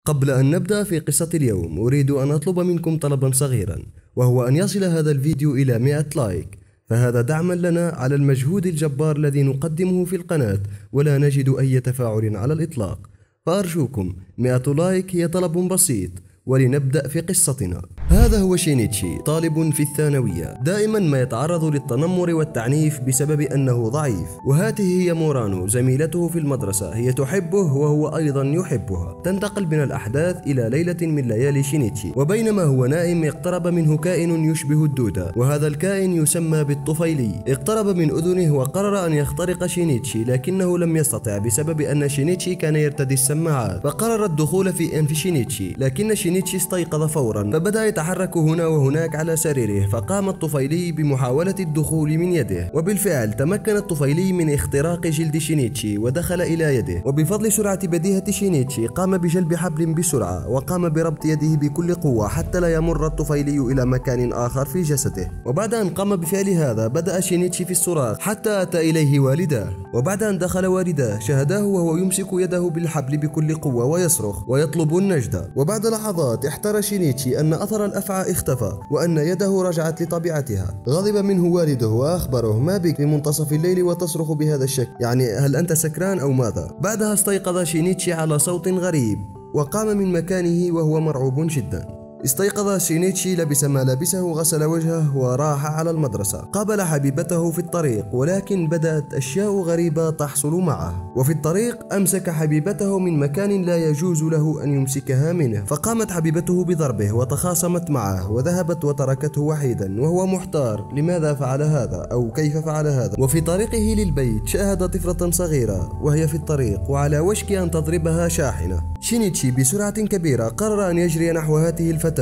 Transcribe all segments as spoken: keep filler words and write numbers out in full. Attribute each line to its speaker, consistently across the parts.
Speaker 1: قبل أن نبدأ في قصة اليوم أريد أن أطلب منكم طلبا صغيرا، وهو أن يصل هذا الفيديو إلى مئة لايك، فهذا دعما لنا على المجهود الجبار الذي نقدمه في القناة ولا نجد أي تفاعل على الإطلاق. فأرجوكم مئة لايك هي طلب بسيط، ولنبدأ في قصتنا. هذا هو شينيتشي، طالب في الثانوية، دائما ما يتعرض للتنمر والتعنيف بسبب أنه ضعيف. وهذه هي مورانو زميلته في المدرسة، هي تحبه وهو أيضا يحبها. تنتقل بنا الأحداث إلى ليلة من ليالي شينيتشي، وبينما هو نائم اقترب منه كائن يشبه الدودة، وهذا الكائن يسمى بالطفيلي. اقترب من أذنه وقرر أن يخترق شينيتشي، لكنه لم يستطع بسبب أن شينيتشي كان يرتدي السماعات. فقرر الدخول في أنف شينيتشي، لكن شينيتشي استيقظ فورا، فبدأ يتحرك هنا وهناك على سريره. فقام الطفيلي بمحاولة الدخول من يده، وبالفعل تمكن الطفيلي من اختراق جلد شينيتشي ودخل إلى يده. وبفضل سرعة بديهة شينيتشي قام بجلب حبل بسرعة، وقام بربط يده بكل قوة حتى لا يمر الطفيلي إلى مكان آخر في جسده. وبعد أن قام بفعل هذا بدأ شينيتشي في الصراخ حتى أتى إليه والداه. وبعد أن دخل والداه شاهداه وهو يمسك يده بالحبل بكل قوة ويصرخ ويطلب النجدة. وبعد لحظات احتار شينيتشي أن أثر الأفعى اختفى وأن يده رجعت لطبيعتها. غضب منه والده وأخبره: ما بك في منتصف الليل وتصرخ بهذا الشكل؟ يعني هل أنت سكران أو ماذا؟ بعدها استيقظ شينيتشي على صوت غريب، وقام من مكانه وهو مرعوب جدا. استيقظ شينيتشي، لبس ملابسه وغسل وجهه وراح على المدرسة. قابل حبيبته في الطريق، ولكن بدأت أشياء غريبة تحصل معه. وفي الطريق أمسك حبيبته من مكان لا يجوز له أن يمسكها منه، فقامت حبيبته بضربه وتخاصمت معه وذهبت وتركته وحيدا وهو محتار لماذا فعل هذا أو كيف فعل هذا. وفي طريقه للبيت شاهد طفلة صغيرة وهي في الطريق وعلى وشك أن تضربها شاحنة. شينيتشي بسرعة كبيرة قرر أن يجري نحو هذه الفتاة،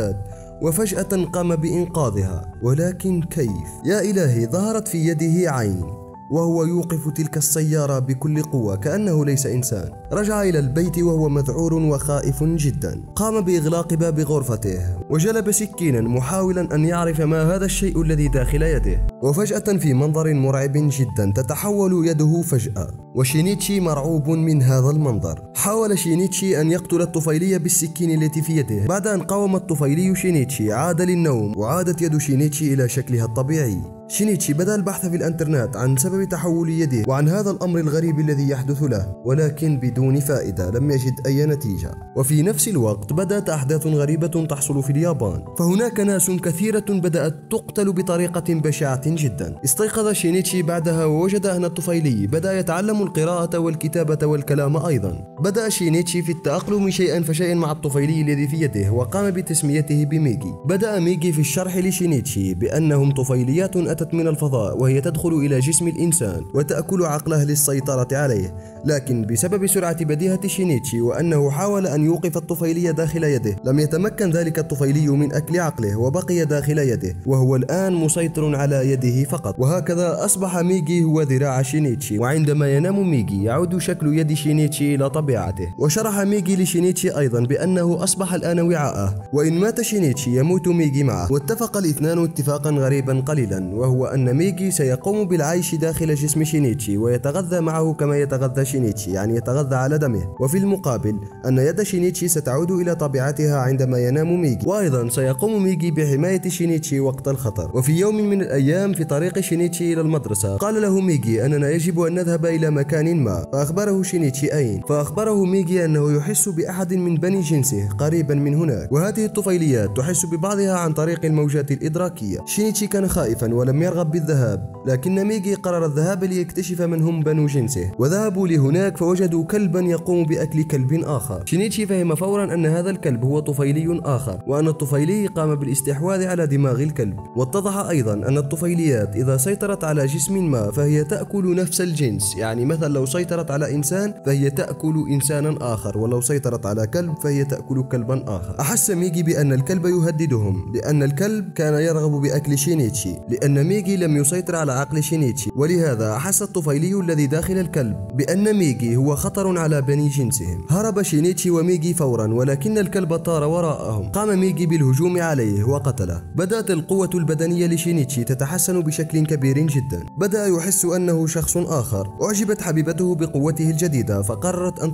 Speaker 1: وفجأة قام بإنقاذها. ولكن كيف؟ يا إلهي، ظهرت في يده عين وهو يوقف تلك السيارة بكل قوة كأنه ليس إنسان. رجع إلى البيت وهو مذعور وخائف جدا. قام بإغلاق باب غرفته وجلب سكينا محاولا أن يعرف ما هذا الشيء الذي داخل يده. وفجأة في منظر مرعب جدا تتحول يده فجأة، وشينيتشي مرعوب من هذا المنظر. حاول شينيتشي أن يقتل الطفيلي بالسكين التي في يده. بعد أن قاوم الطفيلي شينيتشي عاد للنوم، وعادت يد شينيتشي إلى شكلها الطبيعي. شينيتشي بدأ البحث في الانترنت عن سبب تحول يده وعن هذا الأمر الغريب الذي يحدث له، ولكن بدون فائدة، لم يجد أي نتيجة. وفي نفس الوقت بدأت أحداث غريبة تحصل في اليابان، فهناك ناس كثيرة بدأت تقتل بطريقة بشعة جدا. استيقظ شينيتشي بعدها ووجد أن الطفيلي بدأ يتعلم القراءة والكتابة والكلام أيضا. بدأ شينيتشي في التأقلم شيئا فشيئا مع الطفيلي الذي في يده، وقام بتسميته بميجي. بدأ ميجي في الشرح لشينيتشي بأنهم طفيليات أتت من الفضاء، وهي تدخل إلى جسم الإنسان وتأكل عقله للسيطرة عليه. لكن بسبب سرعة بديهة شينيتشي وأنه حاول أن يوقف الطفيلي داخل يده، لم يتمكن ذلك الطفيلي من أكل عقله وبقي داخل يده، وهو الآن مسيطر على يده فقط. وهكذا أصبح ميجي هو ذراع شينيتشي، وعندما ينام ميجي يعود شكل يد شينيتشي إلى طبيعته. وشرح ميجي لشينيتشي أيضا بأنه أصبح الآن وعاءه، وإن مات شينيتشي يموت ميجي معه. واتفق الاثنان اتفاقا غريبا قليلا، وهو أن ميجي سيقوم بالعيش داخل جسم شينيتشي ويتغذى معه كما يتغذى شينيتشي، يعني يتغذى على دمه. وفي المقابل أن يد شينيتشي ستعود إلى طبيعتها عندما ينام ميجي. وأيضا سيقوم ميجي بحماية شينيتشي وقت الخطر. وفي يوم من الأيام في طريق شينيتشي إلى المدرسة قال له ميجي أننا يجب أن نذهب إلى مكان ما، فأخبره شينيتشي أين. فأخبره ميجي أنه يحس بأحد من بني جنسه قريبا من هناك، وهذه الطفيليات تحس ببعضها عن طريق الموجات الإدراكية. شينيتشي كان خائفا ولم يرغب بالذهاب، لكن ميجي قرر الذهاب ليكتشف من هم بنو جنسه. وذهبوا لهناك فوجدوا كلبا يقوم بأكل كلب آخر. شينيتشي فهم فورا أن هذا الكلب هو طفيلي آخر، وأن الطفيلي قام بالاستحواذ على دماغ الكلب. واتضح أيضا أن الطفيليات إذا سيطرت على جسم ما فهي تأكل نفس الجنس، يعني مثلا لو سيطرت على إنسان فهي تأكل إنسانا آخر، ولو سيطرت على كلب فهي تأكل كلبا آخر. أحس ميجي بأن الكلب يهددهم، لأن الكلب كان يرغب بأكل شينيتشي، لأن ميجي لم يسيطر على عقل شينيتشي. ولهذا أحس الطفيلي الذي داخل الكلب بأن ميجي هو خطر على بني جنسهم. هرب شينيتشي وميجي فورا، ولكن الكلب طار وراءهم. قام ميجي بالهجوم عليه وقتله. بدأت القوة البدنية لشينيتشي تتحسن بشكل كبير جدا. بدأ يحس أنه شخص آخر. أعجبت حبيبته بقوته الجديدة، فقررت أن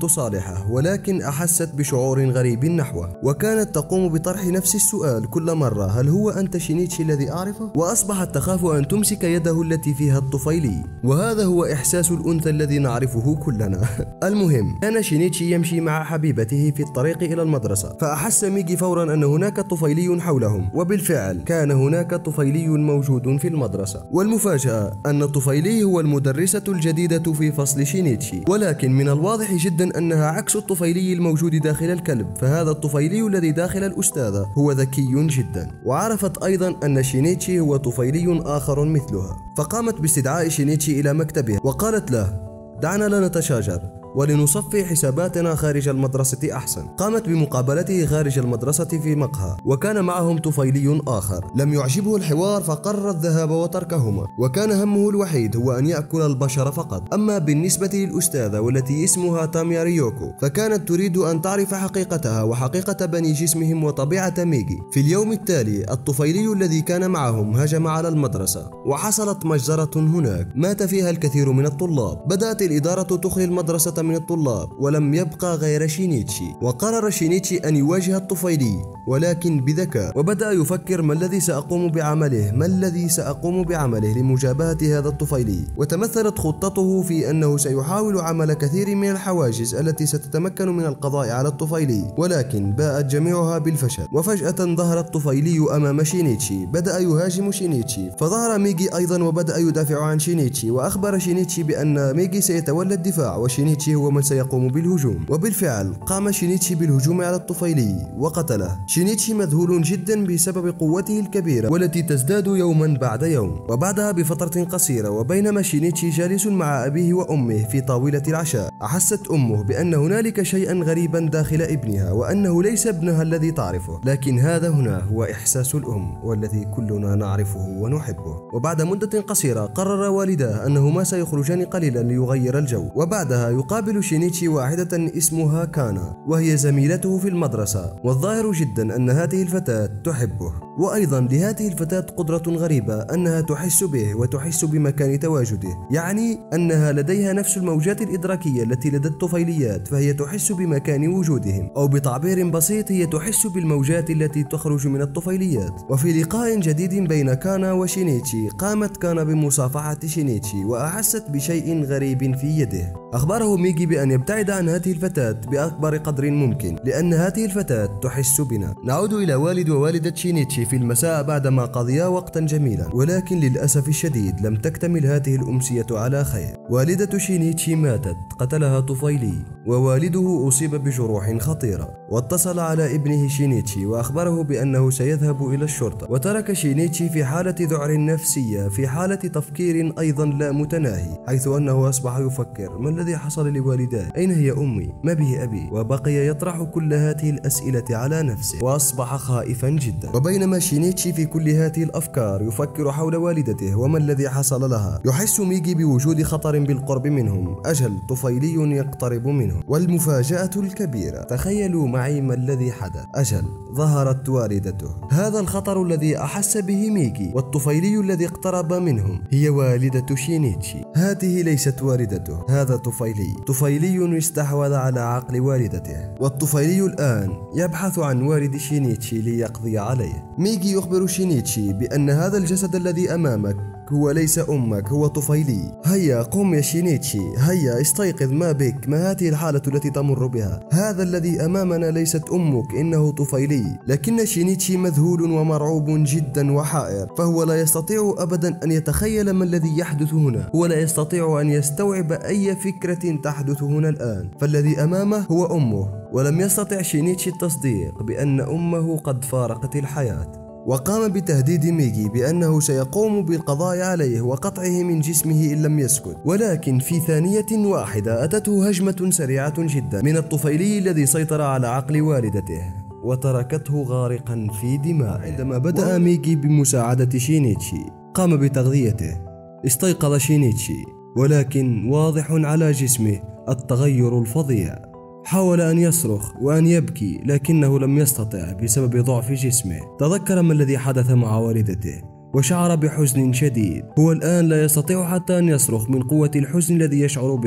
Speaker 1: كانت صالحة، ولكن أحست بشعور غريب نحوه، وكانت تقوم بطرح نفس السؤال كل مرة: هل هو أنت شينيتشي الذي أعرفه؟ وأصبحت تخاف أن تمسك يده التي فيها الطفيلي، وهذا هو إحساس الأنثى الذي نعرفه كلنا. المهم، كان شينيتشي يمشي مع حبيبته في الطريق إلى المدرسة، فأحس ميجي فورا أن هناك طفيلي حولهم، وبالفعل كان هناك طفيلي موجود في المدرسة. والمفاجأة أن الطفيلي هو المدرسة الجديدة في فصل شينيتشي، ولكن من الواضح جدا أنها عكس الطفيلي الموجود داخل الكلب، فهذا الطفيلي الذي داخل الأستاذة هو ذكي جدا، وعرفت أيضا أن شينيتشي هو طفيلي آخر مثلها، فقامت باستدعاء شينيتشي إلى مكتبها وقالت له: دعنا لا نتشاجر ولنصفي حساباتنا خارج المدرسة أحسن. قامت بمقابلته خارج المدرسة في مقهى، وكان معهم طفيلي آخر. لم يعجبه الحوار فقرر الذهاب وتركهما، وكان همه الوحيد هو أن يأكل البشر فقط. أما بالنسبة للأستاذة والتي اسمها تاميا ريوكو، فكانت تريد أن تعرف حقيقتها وحقيقة بني جسمهم وطبيعة ميجي. في اليوم التالي الطفيلي الذي كان معهم هجم على المدرسة، وحصلت مجزرة هناك مات فيها الكثير من الطلاب. بدأت الإدارة تخلي المدرسة من الطلاب، ولم يبقى غير شينيتشي، وقرر شينيتشي أن يواجه الطفيلي ولكن بذكاء، وبدأ يفكر: ما الذي سأقوم بعمله؟ ما الذي سأقوم بعمله لمجابهة هذا الطفيلي؟ وتمثلت خطته في أنه سيحاول عمل كثير من الحواجز التي ستتمكن من القضاء على الطفيلي، ولكن باءت جميعها بالفشل. وفجأة ظهر الطفيلي أمام شينيتشي، بدأ يهاجم شينيتشي، فظهر ميجي أيضا وبدأ يدافع عن شينيتشي، وأخبر شينيتشي بأن ميجي سيتولى الدفاع وشينيتشي هو من سيقوم بالهجوم. وبالفعل قام شينيتشي بالهجوم على الطفيلي وقتله. شينيتشي مذهول جدا بسبب قوته الكبيرة والتي تزداد يوما بعد يوم. وبعدها بفترة قصيرة، وبينما شينيتشي جالس مع أبيه وأمه في طاولة العشاء، أحست أمه بأن هنالك شيئا غريبا داخل ابنها، وأنه ليس ابنها الذي تعرفه، لكن هذا هنا هو إحساس الأم والذي كلنا نعرفه ونحبه. وبعد مدة قصيرة قرر والداه أنهما سيخرجان قليلا ليغير الجو، وبعدها يقابل شينيتشي واحدة اسمها كانا، وهي زميلته في المدرسة، والظاهر جدا أن هذه الفتاة تحبه. وأيضا لهذه الفتاة قدرة غريبة أنها تحس به وتحس بمكان تواجده، يعني أنها لديها نفس الموجات الإدراكية التي لدى الطفيليات، فهي تحس بمكان وجودهم، أو بتعبير بسيط هي تحس بالموجات التي تخرج من الطفيليات. وفي لقاء جديد بين كانا وشينيتشي، قامت كانا بمصافحة شينيتشي وأحست بشيء غريب في يده. أخبره ميجي بأن يبتعد عن هذه الفتاة بأكبر قدر ممكن، لأن هذه الفتاة تحس بنا. نعود إلى والد ووالدة شينيتشي في المساء بعدما قضيا وقتا جميلا، ولكن للأسف الشديد لم تكتمل هذه الأمسية على خير. والدة شينيتشي ماتت، قتلها طفيلي، ووالده أصيب بجروح خطيرة، واتصل على ابنه شينيتشي وأخبره بأنه سيذهب إلى الشرطة، وترك شينيتشي في حالة ذعر نفسية، في حالة تفكير أيضا لا متناهي، حيث أنه أصبح يفكر: ما الذي حصل لوالداي؟ أين هي أمي؟ ما به أبي؟ وبقي يطرح كل هذه الأسئلة على نفسه، وأصبح خائفا جدا. وبينما شينيتشي في كل هذه الأفكار يفكر حول والدته وما الذي حصل لها، يحس ميجي بوجود خطر بالقرب منهم. أجل طفيلي يقترب منهم، والمفاجأة الكبيرة، تخيلوا معي ما الذي حدث. أجل ظهرت والدته. هذا الخطر الذي أحس به ميجي والطفيلي الذي اقترب منهم هي والدة شينيتشي. هذه ليست والدته، هذا طفيلي، طفيلي استحوذ على عقل والدته، والطفيلي الآن يبحث عن والد شينيتشي ليقضي عليه. ميجي يخبر شينيتشي بأن هذا الجسد الذي أمامك هو ليس أمك، هو طفيلي. هيا قم يا شينيتشي، هيا استيقظ، ما بك؟ ما هذه الحالة التي تمر بها؟ هذا الذي أمامنا ليست أمك، إنه طفيلي. لكن شينيتشي مذهول ومرعوب جدا وحائر، فهو لا يستطيع أبدا أن يتخيل ما الذي يحدث هنا، هو لا يستطيع أن يستوعب أي فكرة تحدث هنا الآن، فالذي أمامه هو أمه. ولم يستطع شينيتشي التصديق بأن أمه قد فارقت الحياة، وقام بتهديد ميجي بأنه سيقوم بالقضاء عليه وقطعه من جسمه إن لم يسكت. ولكن في ثانية واحدة أتته هجمة سريعة جدا من الطفيلي الذي سيطر على عقل والدته، وتركته غارقا في دماء. عندما بدأ ميجي بمساعدة شينيتشي قام بتغذيته. استيقظ شينيتشي، ولكن واضح على جسمه التغير الفظيع. حاول أن يصرخ وأن يبكي، لكنه لم يستطع بسبب ضعف جسمه. تذكر ما الذي حدث مع والدته وشعر بحزن شديد. هو الآن لا يستطيع حتى أن يصرخ من قوة الحزن الذي يشعر به.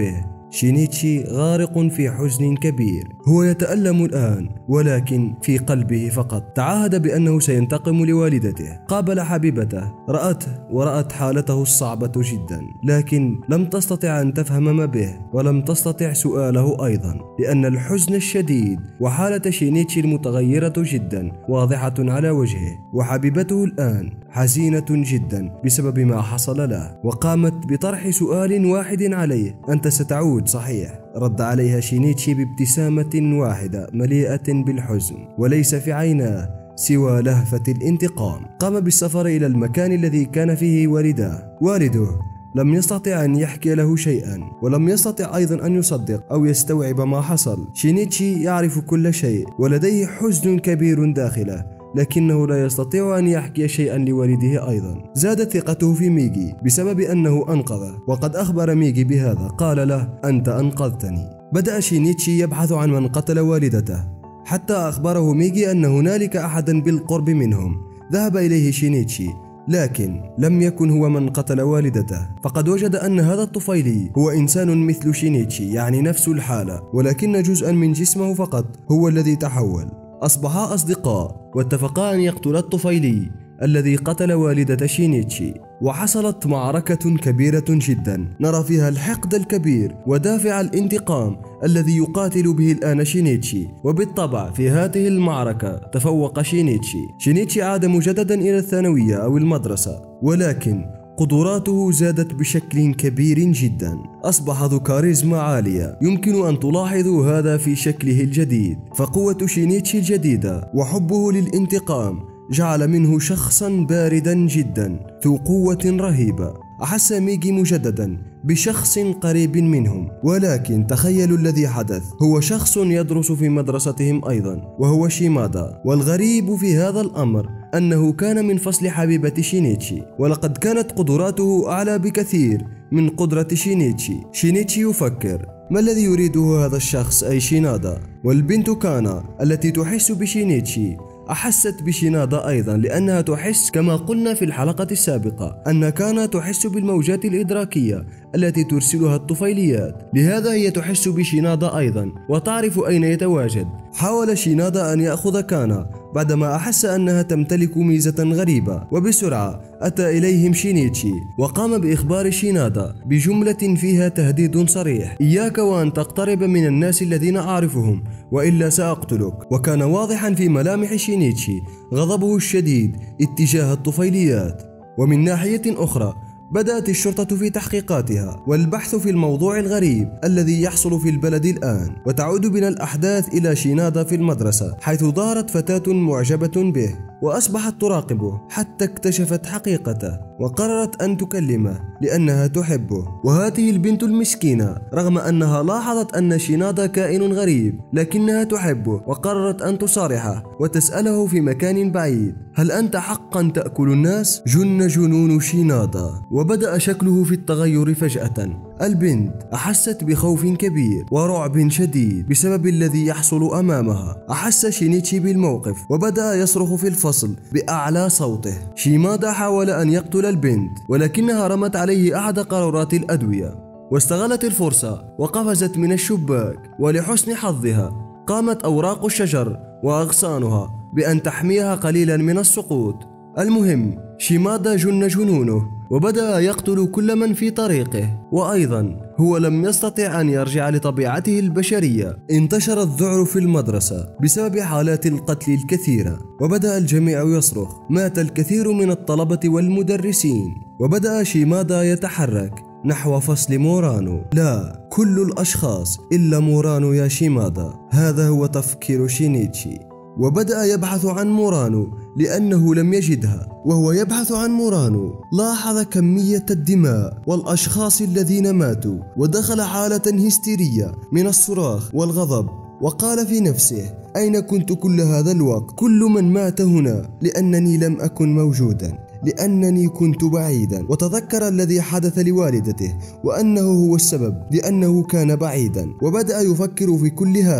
Speaker 1: شينيتشي غارق في حزن كبير. هو يتألم الآن ولكن في قلبه فقط. تعاهد بأنه سينتقم لوالدته. قابل حبيبته، رأته ورأت حالته الصعبة جدا، لكن لم تستطع أن تفهم ما به ولم تستطع سؤاله أيضا، لأن الحزن الشديد وحالة شينيتشي المتغيرة جدا واضحة على وجهه. وحبيبته الآن حزينة جدا بسبب ما حصل له، وقامت بطرح سؤال واحد عليه: أنت ستعود صحيح؟ رد عليها شينيتشي بابتسامة واحدة مليئة بالحزن، وليس في عيناه سوى لهفة الانتقام. قام بالسفر إلى المكان الذي كان فيه والداه. والده لم يستطع أن يحكي له شيئا، ولم يستطع أيضا أن يصدق أو يستوعب ما حصل. شينيتشي يعرف كل شيء ولديه حزن كبير داخله، لكنه لا يستطيع أن يحكي شيئا لوالده أيضا. زادت ثقته في ميغي بسبب أنه أنقذه، وقد أخبر ميغي بهذا. قال له: أنت أنقذتني. بدأ شينيتشي يبحث عن من قتل والدته، حتى أخبره ميغي أن هنالك أحدا بالقرب منهم. ذهب إليه شينيتشي، لكن لم يكن هو من قتل والدته، فقد وجد أن هذا الطفيلي هو إنسان مثل شينيتشي، يعني نفس الحالة، ولكن جزءا من جسمه فقط هو الذي تحول. أصبحا أصدقاء واتفقا أن يقتلا الطفيلي الذي قتل والدة شينيتشي. وحصلت معركة كبيرة جدا نرى فيها الحقد الكبير ودافع الانتقام الذي يقاتل به الآن شينيتشي. وبالطبع في هذه المعركة تفوق شينيتشي. شينيتشي عاد مجددا إلى الثانوية أو المدرسة، ولكن قدراته زادت بشكل كبير جدا. أصبح ذو كاريزما عالية، يمكن أن تلاحظوا هذا في شكله الجديد. فقوة شينيتشي الجديدة وحبه للانتقام جعل منه شخصا باردا جدا ذو قوة رهيبة. أحس ميغي مجددا بشخص قريب منهم، ولكن تخيلوا الذي حدث. هو شخص يدرس في مدرستهم أيضا، وهو شيمادا. والغريب في هذا الأمر أنه كان من فصل حبيبة شينيتشي، ولقد كانت قدراته أعلى بكثير من قدرة شينيتشي. شينيتشي يفكر: ما الذي يريده هذا الشخص أي شينادا؟ والبنت كانا التي تحس بشينيتشي أحست بشينادا أيضا، لأنها تحس كما قلنا في الحلقة السابقة أن كانا تحس بالموجات الإدراكية التي ترسلها الطفيليات، لهذا هي تحس بشينادا أيضا وتعرف أين يتواجد. حاول شينادا أن يأخذ كانا بعدما أحس أنها تمتلك ميزة غريبة، وبسرعة أتى إليهم شينيتشي وقام بإخبار شينادا بجملة فيها تهديد صريح: إياك وأن تقترب من الناس الذين أعرفهم وإلا سأقتلك. وكان واضحا في ملامح شينيتشي غضبه الشديد اتجاه الطفيليات. ومن ناحية أخرى بدأت الشرطة في تحقيقاتها والبحث في الموضوع الغريب الذي يحصل في البلد الآن. وتعود بنا الأحداث إلى شينادا في المدرسة، حيث ظهرت فتاة معجبة به وأصبحت تراقبه حتى اكتشفت حقيقته وقررت أن تكلمه لأنها تحبه. وهذه البنت المسكينة رغم أنها لاحظت أن شينادا كائن غريب لكنها تحبه، وقررت أن تصارحه وتسأله في مكان بعيد: هل أنت حقا تأكل الناس؟ جن جنون شينادا وبدأ شكله في التغير فجأة. البنت أحست بخوف كبير ورعب شديد بسبب الذي يحصل أمامها. أحس شينيتشي بالموقف وبدأ يصرخ في الفصل بأعلى صوته. شيمادا حاول أن يقتل البنت ولكنها رمت عليه أحد قارورات الأدوية واستغلت الفرصة وقفزت من الشباك، ولحسن حظها قامت أوراق الشجر وأغصانها بأن تحميها قليلا من السقوط. المهم شيمادا جن جنونه وبدأ يقتل كل من في طريقه، وأيضا هو لم يستطع أن يرجع لطبيعته البشرية. انتشر الذعر في المدرسة بسبب حالات القتل الكثيرة، وبدأ الجميع يصرخ: مات الكثير من الطلبة والمدرسين. وبدأ شيمادا يتحرك نحو فصل مورانو. لا، كل الأشخاص إلا مورانو يا شيمادا، هذا هو تفكير شينيتشي. وبدأ يبحث عن مورانو لأنه لم يجدها. وهو يبحث عن مورانو لاحظ كمية الدماء والأشخاص الذين ماتوا، ودخل حالة هستيرية من الصراخ والغضب، وقال في نفسه: أين كنت كل هذا الوقت؟ كل من مات هنا لأنني لم أكن موجودا، لأنني كنت بعيدا. وتذكر الذي حدث لوالدته وأنه هو السبب لأنه كان بعيدا، وبدأ يفكر في كل هذا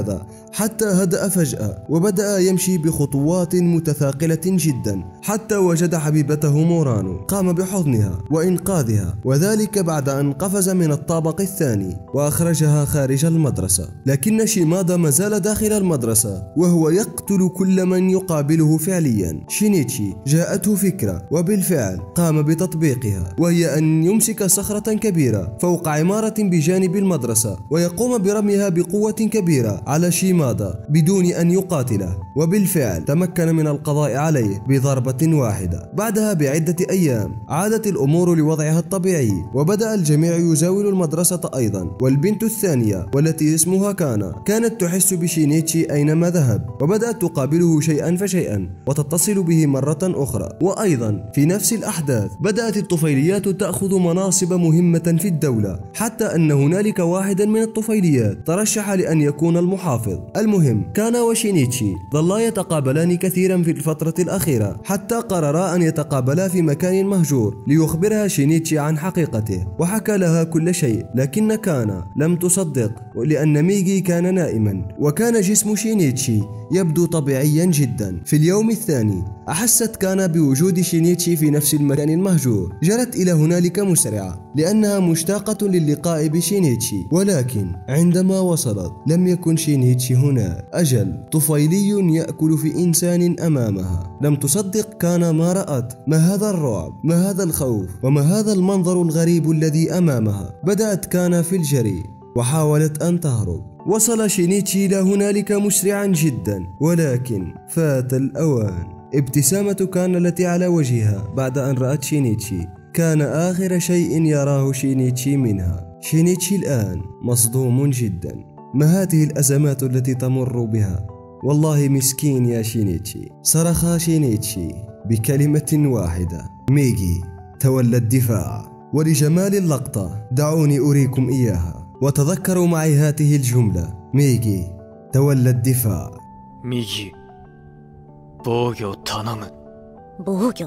Speaker 1: حتى هدأ فجأة وبدأ يمشي بخطوات متثاقلة جدا حتى وجد حبيبته مورانو. قام بحضنها وإنقاذها، وذلك بعد أن قفز من الطابق الثاني وأخرجها خارج المدرسة. لكن شيمادا ما زال داخل المدرسة وهو يقتل كل من يقابله فعليا. شينيتشي جاءته فكرة وبالفعل قام بتطبيقها، وهي أن يمسك صخرة كبيرة فوق عمارة بجانب المدرسة ويقوم برميها بقوة كبيرة على شيمادا بدون أن يقاتله، وبالفعل تمكن من القضاء عليه بضربة واحدة. بعدها بعدة أيام عادت الأمور لوضعها الطبيعي، وبدأ الجميع يزاول المدرسة أيضا. والبنت الثانية والتي اسمها كانا كانت تحس بشينيتشي أينما ذهب، وبدأت تقابله شيئا فشيئا وتتصل به مرة أخرى. وأيضا في نفس الأحداث بدأت الطفيليات تأخذ مناصب مهمة في الدولة، حتى أن هنالك واحدا من الطفيليات ترشح لأن يكون المحافظ. المهم، كانا وشينيتشي ظلا يتقابلان كثيرا في الفترة الأخيرة، حتى قررا أن يتقابلا في مكان مهجور ليخبرها شينيتشي عن حقيقته، وحكى لها كل شيء. لكن كانا لم تصدق لأن ميجي كان نائما، وكان جسم شينيتشي يبدو طبيعيا جدا. في اليوم الثاني أحست كانا بوجود شينيتشي في نفس المكان المهجور. جرت إلى هنالك مسرعة لأنها مشتاقة للقاء بشينيتشي، ولكن عندما وصلت لم يكن شينيتشي هناك. أجل، طفيلي يأكل في إنسان أمامها. لم تصدق كانا ما رأت. ما هذا الرعب؟ ما هذا الخوف؟ وما هذا المنظر الغريب الذي أمامها؟ بدأت كانا في الجري وحاولت أن تهرب. وصل شينيتشي إلى هنالك مسرعا جدا، ولكن فات الأوان. ابتسامة كانا التي على وجهها بعد أن رأت شينيتشي كان آخر شيء يراه شينيتشي منها. شينيتشي الآن مصدوم جدا. ما هذه الأزمات التي تمر بها؟ والله مسكين يا شينيتشي. صرخ شينيتشي بكلمة واحدة: ميجي تولى الدفاع. ولجمال اللقطة دعوني أريكم إياها، وتذكروا معي هذه الجملة: ميجي تولى الدفاع.
Speaker 2: ميجي بوغيو تانم.
Speaker 3: بوغيو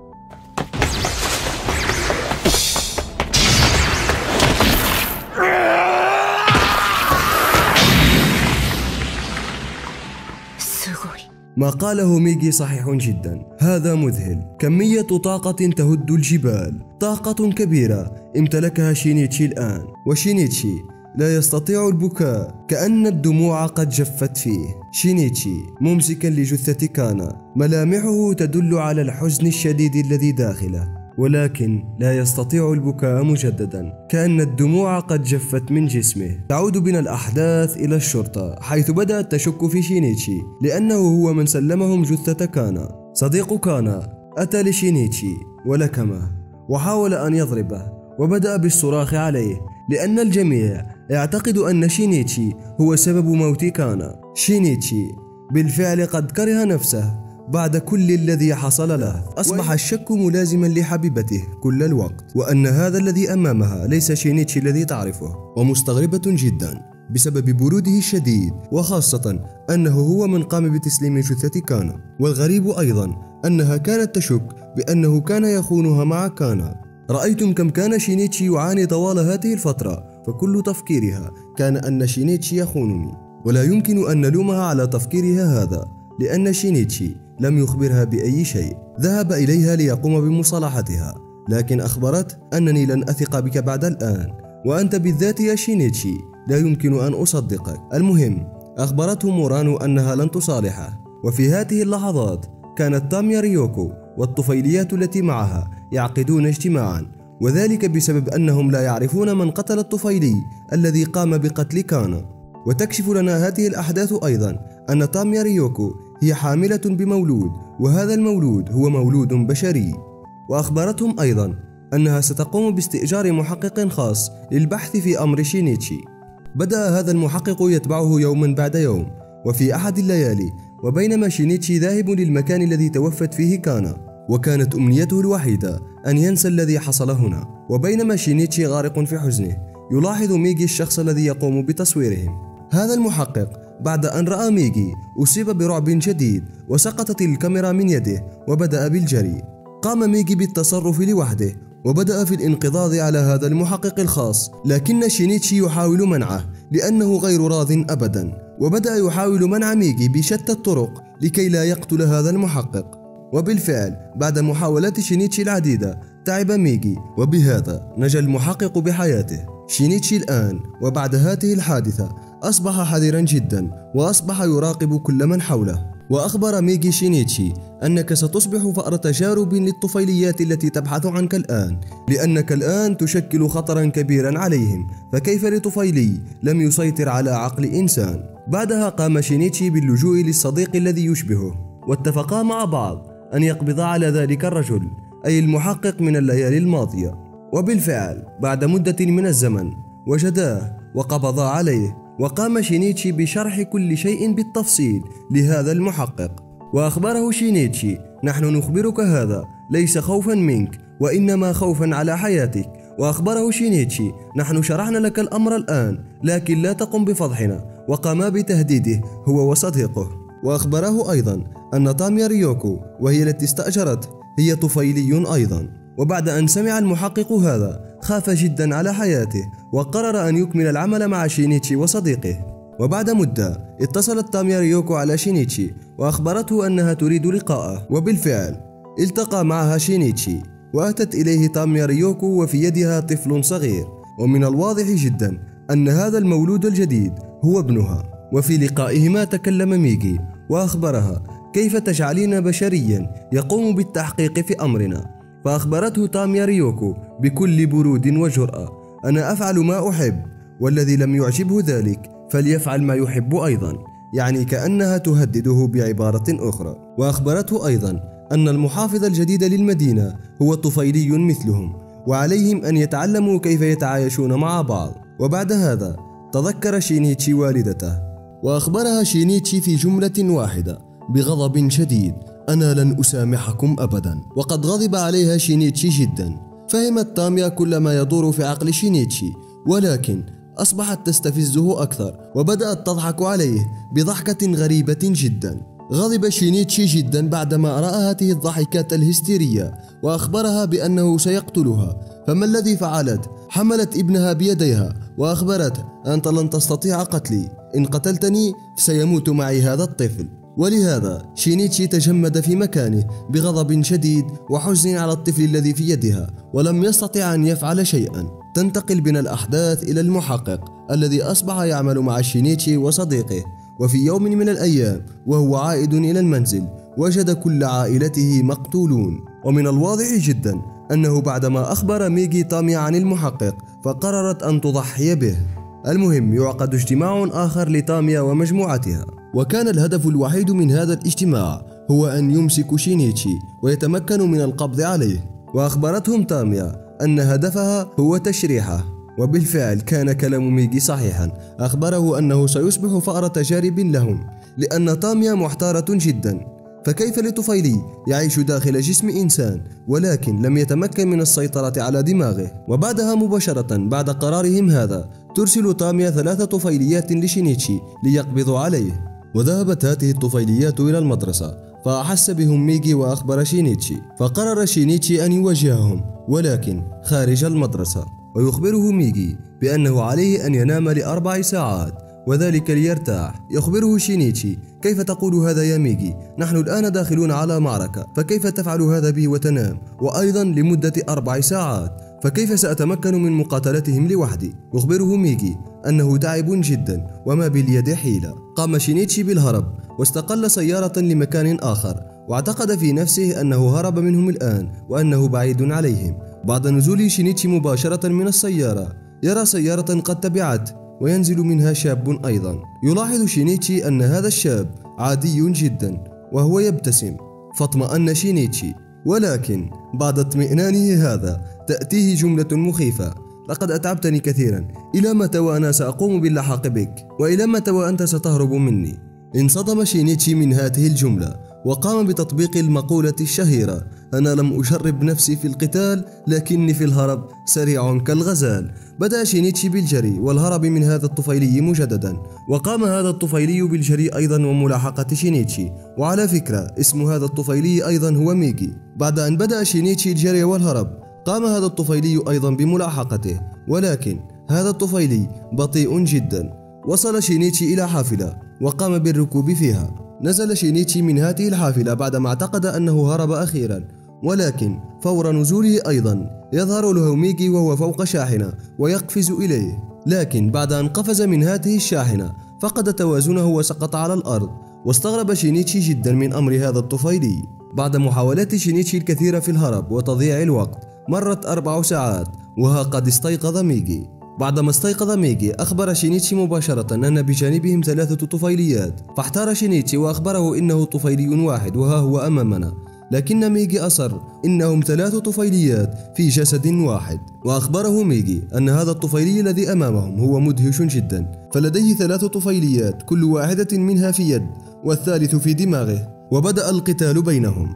Speaker 1: ما قاله ميجي صحيح جدا. هذا مذهل. كمية طاقة تهد الجبال، طاقة كبيرة امتلكها شينيتشي الآن. وشينيتشي لا يستطيع البكاء، كأن الدموع قد جفت فيه. شينيتشي ممسكا لجثة كانا، ملامحه تدل على الحزن الشديد الذي داخله، ولكن لا يستطيع البكاء مجددا، كأن الدموع قد جفت من جسمه. تعود بنا الأحداث إلى الشرطة، حيث بدأت تشك في شينيتشي لأنه هو من سلمهم جثة كانا. صديق كانا أتى لشينيتشي ولكمه وحاول أن يضربه، وبدأ بالصراخ عليه لأن الجميع يعتقد أن شينيتشي هو سبب موت كانا. شينيتشي بالفعل قد كره نفسه بعد كل الذي حصل له. أصبح الشك ملازما لحبيبته كل الوقت، وأن هذا الذي أمامها ليس شينيتشي الذي تعرفه. ومستغربة جدا بسبب بروده الشديد، وخاصة أنه هو من قام بتسليم جثة كانا. والغريب أيضا أنها كانت تشك بأنه كان يخونها مع كانا. رأيتم كم كان شينيتشي يعاني طوال هذه الفترة، فكل تفكيرها كان أن شينيتشي يخونني، ولا يمكن أن نلومها على تفكيرها هذا، لأن شينيتشي لم يخبرها بأي شيء. ذهب إليها ليقوم بمصالحتها، لكن أخبرت أنني لن أثق بك بعد الآن، وأنت بالذات يا شينيتشي لا يمكن أن أصدقك. المهم، أخبرته مورانو أنها لن تصالحه. وفي هذه اللحظات كانت تاميا ريوكو والطفيليات التي معها يعقدون اجتماعا، وذلك بسبب أنهم لا يعرفون من قتل الطفيلي الذي قام بقتل كانا. وتكشف لنا هذه الأحداث أيضا أن تاميا ريوكو هي حاملة بمولود، وهذا المولود هو مولود بشري. وأخبرتهم أيضا أنها ستقوم باستئجار محقق خاص للبحث في أمر شينيتشي. بدأ هذا المحقق يتبعه يوما بعد يوم، وفي أحد الليالي وبينما شينيتشي ذاهب للمكان الذي توفت فيه كانا، وكانت أمنيته الوحيدة أن ينسى الذي حصل هنا. وبينما شينيتشي غارق في حزنه، يلاحظ ميجي الشخص الذي يقوم بتصويرهم. هذا المحقق بعد أن رأى ميجي أصيب برعب شديد، وسقطت الكاميرا من يده وبدأ بالجري. قام ميجي بالتصرف لوحده وبدأ في الانقضاض على هذا المحقق الخاص، لكن شينيتشي يحاول منعه لأنه غير راض أبدا. وبدأ يحاول منع ميجي بشتى الطرق لكي لا يقتل هذا المحقق. وبالفعل بعد محاولات شينيتشي العديدة تعب ميجي، وبهذا نجا المحقق بحياته. شينيتشي الآن وبعد هذه الحادثة أصبح حذرا جدا، وأصبح يراقب كل من حوله. وأخبر ميجي شينيتشي أنك ستصبح فأر تجارب للطفيليات التي تبحث عنك الآن، لأنك الآن تشكل خطرا كبيرا عليهم، فكيف لطفيلي لم يسيطر على عقل إنسان؟ بعدها قام شينيتشي باللجوء للصديق الذي يشبهه، واتفقا مع بعض أن يقبضا على ذلك الرجل، أي المحقق من الليالي الماضية. وبالفعل بعد مدة من الزمن وجداه وقبضا عليه، وقام شينيتشي بشرح كل شيء بالتفصيل لهذا المحقق. وأخبره شينيتشي: نحن نخبرك هذا ليس خوفا منك، وإنما خوفا على حياتك. وأخبره شينيتشي: نحن شرحنا لك الأمر الآن، لكن لا تقم بفضحنا. وقاما بتهديده هو وصديقه. وأخبره أيضا أن تاميا ريوكو وهي التي استأجرته هي طفيلي أيضا. وبعد أن سمع المحقق هذا خاف جدا على حياته، وقرر أن يكمل العمل مع شينيتشي وصديقه. وبعد مدة اتصلت تاميا ريوكو على شينيتشي وأخبرته أنها تريد لقاءه، وبالفعل التقى معها شينيتشي، وأتت إليه تاميا ريوكو وفي يدها طفل صغير، ومن الواضح جدا أن هذا المولود الجديد هو ابنها. وفي لقائهما تكلم ميجي وأخبرها: كيف تجعلين بشريا يقوم بالتحقيق في أمرنا؟ فأخبرته تاميا ريوكو بكل برود وجرأة: أنا أفعل ما أحب، والذي لم يعجبه ذلك فليفعل ما يحب أيضا، يعني كأنها تهدده بعبارة أخرى. وأخبرته أيضا أن المحافظ الجديد للمدينة هو طفيلي مثلهم، وعليهم أن يتعلموا كيف يتعايشون مع بعض. وبعد هذا تذكر شينيتشي والدته، وأخبرها شينيتشي في جملة واحدة بغضب شديد: أنا لن أسامحكم أبدا. وقد غضب عليها شينيتشي جدا. فهمت تاميا كل ما يدور في عقل شينيتشي، ولكن أصبحت تستفزه أكثر، وبدأت تضحك عليه بضحكة غريبة جدا. غضب شينيتشي جدا بعدما رأى هذه الضحكات الهستيرية، وأخبرها بأنه سيقتلها. فما الذي فعلت؟ حملت ابنها بيديها وأخبرته: أنت لن تستطيع قتلي، إن قتلتني سيموت معي هذا الطفل. ولهذا شينيتشي تجمد في مكانه بغضب شديد وحزن على الطفل الذي في يدها، ولم يستطع أن يفعل شيئا. تنتقل بنا الأحداث إلى المحقق الذي أصبح يعمل مع شينيتشي وصديقه. وفي يوم من الأيام وهو عائد إلى المنزل وجد كل عائلته مقتولون، ومن الواضح جدا أنه بعدما أخبر ميجي تاميا عن المحقق فقررت أن تضحي به. المهم يعقد اجتماع آخر لتاميا ومجموعتها، وكان الهدف الوحيد من هذا الاجتماع هو أن يمسك شينيتشي ويتمكن من القبض عليه. وأخبرتهم تاميا أن هدفها هو تشريحه، وبالفعل كان كلام ميجي صحيحا. أخبره أنه سيصبح فأر تجارب لهم، لأن تاميا محتارة جدا. فكيف لطفيلي يعيش داخل جسم إنسان ولكن لم يتمكن من السيطرة على دماغه؟ وبعدها مباشرة بعد قرارهم هذا ترسل تاميا ثلاث طفيليات لشينيتشي ليقبضوا عليه. وذهبت هذه الطفيليات إلى المدرسة، فأحس بهم ميجي وأخبر شينيتشي، فقرر شينيتشي أن يواجههم ولكن خارج المدرسة. ويخبره ميجي بأنه عليه أن ينام لأربع ساعات وذلك ليرتاح. يخبره شينيتشي: كيف تقول هذا يا ميجي؟ نحن الآن داخلون على معركة، فكيف تفعل هذا بي وتنام؟ وأيضا لمدة أربع ساعات، فكيف سأتمكن من مقاتلتهم لوحدي؟ يخبره ميجي أنه تعب جدا وما باليد حيلة. قام شينيتشي بالهرب واستقل سيارة لمكان آخر، واعتقد في نفسه أنه هرب منهم الآن وأنه بعيد عليهم. بعد نزول شينيتشي مباشرة من السيارة يرى سيارة قد تبعته وينزل منها شاب أيضا. يلاحظ شينيتشي أن هذا الشاب عادي جدا وهو يبتسم، فاطمأن شينيتشي. ولكن بعد اطمئنانه هذا تأتيه جملة مخيفة: لقد أتعبتني كثيرا، إلى متى وأنا سأقوم باللحاق بك؟ وإلى متى وأنت ستهرب مني؟ انصدم شينيتشي من هذه الجملة وقام بتطبيق المقولة الشهيرة: أنا لم أجرب نفسي في القتال لكني في الهرب سريع كالغزال. بدأ شينيتشي بالجري والهرب من هذا الطفيلي مجددا، وقام هذا الطفيلي بالجري أيضا وملاحقة شينيتشي. وعلى فكرة اسم هذا الطفيلي أيضا هو ميجي. بعد أن بدأ شينيتشي الجري والهرب قام هذا الطفيلي أيضا بملاحقته، ولكن هذا الطفيلي بطيء جدا. وصل شينيتشي إلى حافلة وقام بالركوب فيها. نزل شينيتشي من هذه الحافلة بعدما اعتقد أنه هرب أخيرا، ولكن فور نزوله أيضا يظهر له ميجي وهو فوق شاحنة ويقفز إليه، لكن بعد أن قفز من هذه الشاحنة فقد توازنه وسقط على الأرض. واستغرب شينيتشي جدا من أمر هذا الطفيلي. بعد محاولات شينيتشي الكثيرة في الهرب وتضييع الوقت مرت أربع ساعات وها قد استيقظ ميجي. بعدما استيقظ ميجي أخبر شينيتشي مباشرة أن بجانبهم ثلاثة طفيليات، فاحتار شينيتشي وأخبره إنه طفيلي واحد وها هو أمامنا، لكن ميجي أصر إنهم ثلاث طفيليات في جسد واحد. وأخبره ميجي أن هذا الطفيلي الذي أمامهم هو مدهش جدا، فلديه ثلاث طفيليات كل واحدة منها في يد والثالث في دماغه. وبدأ القتال بينهم،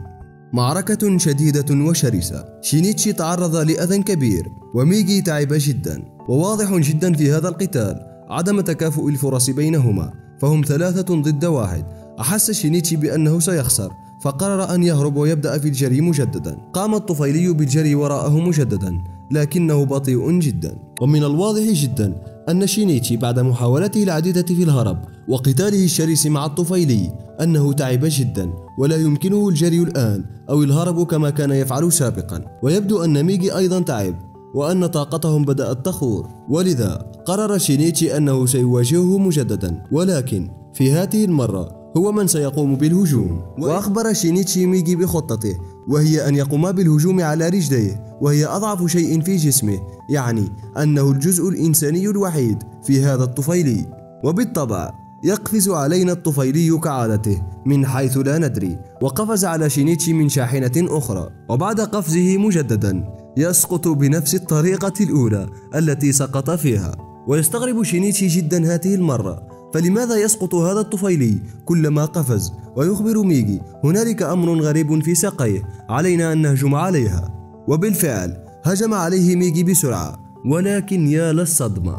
Speaker 1: معركة شديدة وشرسة. شينيتشي تعرض لأذى كبير وميجي تعب جدا، وواضح جدا في هذا القتال عدم تكافؤ الفرص بينهما، فهم ثلاثة ضد واحد. أحس شينيتشي بأنه سيخسر فقرر أن يهرب ويبدأ في الجري مجددا. قام الطفيلي بالجري وراءه مجددا لكنه بطيء جدا، ومن الواضح جدا أن شينيتشي بعد محاولته العديدة في الهرب وقتاله الشرس مع الطفيلي أنه تعب جدا ولا يمكنه الجري الآن أو الهرب كما كان يفعل سابقا. ويبدو أن ميجي أيضا تعب وأن طاقتهم بدأت تخور، ولذا قرر شينيتشي أنه سيواجهه مجددا، ولكن في هذه المرة هو من سيقوم بالهجوم. وأخبر شينيتشي ميجي بخطته، وهي أن يقوم بالهجوم على رجليه، وهي أضعف شيء في جسمه، يعني أنه الجزء الإنساني الوحيد في هذا الطفيلي. وبالطبع يقفز علينا الطفيلي كعادته من حيث لا ندري، وقفز على شينيتشي من شاحنة أخرى، وبعد قفزه مجددا يسقط بنفس الطريقة الأولى التي سقط فيها. ويستغرب شينيتشي جدا هذه المرة، فلماذا يسقط هذا الطفيلي كلما قفز؟ ويخبر ميجي هنالك أمر غريب في ساقيه، علينا أن نهجم عليها. وبالفعل هجم عليه ميجي بسرعة، ولكن يا للصدمة،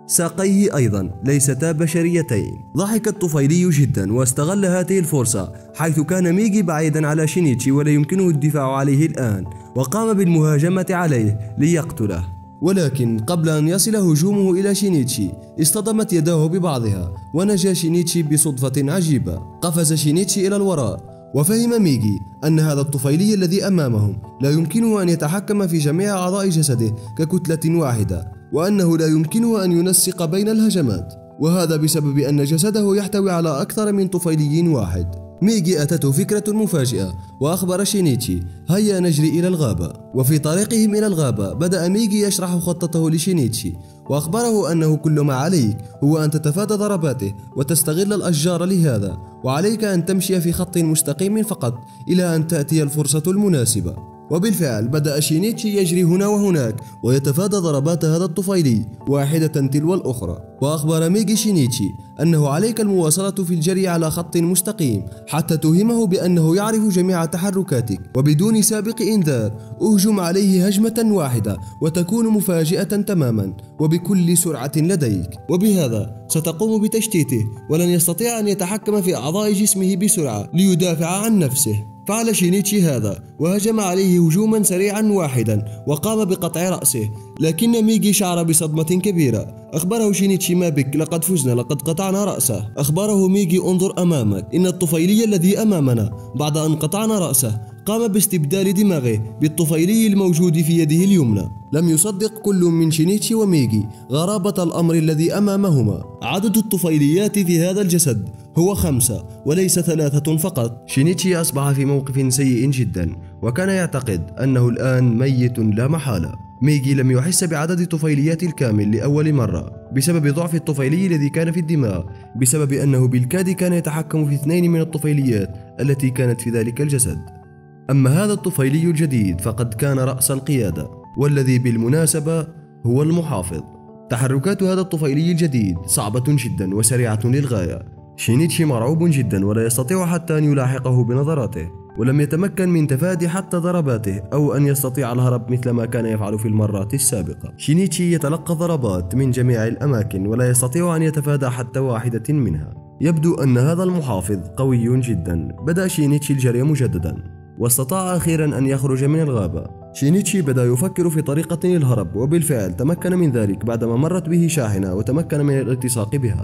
Speaker 1: ساقيه أيضا ليستا بشريتين. ضحك الطفيلي جدا واستغل هذه الفرصة حيث كان ميجي بعيدا على شينيتشي ولا يمكنه الدفاع عليه الآن، وقام بالمهاجمة عليه ليقتله. ولكن قبل أن يصل هجومه إلى شينيتشي اصطدمت يداه ببعضها ونجا شينيتشي بصدفة عجيبة. قفز شينيتشي إلى الوراء، وفهم ميجي أن هذا الطفيلي الذي أمامهم لا يمكنه أن يتحكم في جميع أعضاء جسده ككتلة واحدة، وأنه لا يمكنه أن ينسق بين الهجمات، وهذا بسبب أن جسده يحتوي على أكثر من طفيلي واحد. ميجي أتته فكرة مفاجئة وأخبر شينيتشي هيا نجري إلى الغابة. وفي طريقهم إلى الغابة بدأ ميجي يشرح خطته لشينيتشي، وأخبره أنه كل ما عليك هو أن تتفادى ضرباته وتستغل الأشجار لهذا، وعليك أن تمشي في خط مستقيم فقط إلى أن تأتي الفرصة المناسبة. وبالفعل بدأ شينيتشي يجري هنا وهناك ويتفادى ضربات هذا الطفيلي واحدة تلو الأخرى. وأخبر ميجي شينيتشي أنه عليك المواصلة في الجري على خط مستقيم حتى توهمه بأنه يعرف جميع تحركاتك، وبدون سابق إنذار أهجم عليه هجمة واحدة وتكون مفاجئة تماما وبكل سرعة لديك، وبهذا ستقوم بتشتيته ولن يستطيع أن يتحكم في أعضاء جسمه بسرعة ليدافع عن نفسه. فعل شينيتشي هذا وهجم عليه هجوما سريعا واحدا وقام بقطع رأسه، لكن ميجي شعر بصدمة كبيرة. أخبره شينيتشي ما بك؟ لقد فزنا، لقد قطعنا رأسه. أخبره ميجي انظر أمامك، إن الطفيلي الذي أمامنا بعد أن قطعنا رأسه قام باستبدال دماغه بالطفيلي الموجود في يده اليمنى. لم يصدق كل من شينيتشي وميجي غرابة الأمر الذي أمامهما. عدد الطفيليات في هذا الجسد هو خمسة وليس ثلاثة فقط. شينيتشي أصبح في موقف سيء جدا، وكان يعتقد أنه الآن ميت لا محالة. ميجي لم يحس بعدد الطفيليات الكامل لأول مرة بسبب ضعف الطفيلي الذي كان في الدماغ، بسبب أنه بالكاد كان يتحكم في اثنين من الطفيليات التي كانت في ذلك الجسد. أما هذا الطفيلي الجديد فقد كان رأس القيادة، والذي بالمناسبة هو المحافظ. تحركات هذا الطفيلي الجديد صعبة جدا وسريعة للغاية. شينيتشي مرعوب جدا ولا يستطيع حتى أن يلاحقه بنظراته، ولم يتمكن من تفادي حتى ضرباته أو أن يستطيع الهرب مثل ما كان يفعل في المرات السابقة. شينيتشي يتلقى ضربات من جميع الأماكن ولا يستطيع أن يتفادى حتى واحدة منها. يبدو أن هذا المحافظ قوي جدا. بدأ شينيتشي الجري مجددا واستطاع أخيرا أن يخرج من الغابة. شينيتشي بدأ يفكر في طريقة للهرب، وبالفعل تمكن من ذلك بعدما مرت به شاحنة وتمكن من الالتصاق بها.